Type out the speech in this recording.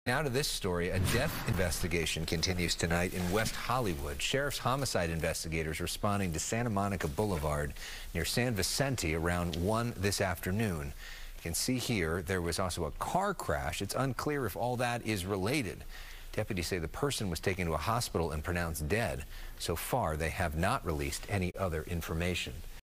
Now to this story. A death investigation continues tonight in West Hollywood. Sheriff's homicide investigators responding to Santa Monica Boulevard near San Vicente around 1 this afternoon. You can see here there was also a car crash. It's unclear if all that is related. Deputies say the person was taken to a hospital and pronounced dead. So far, they have not released any other information.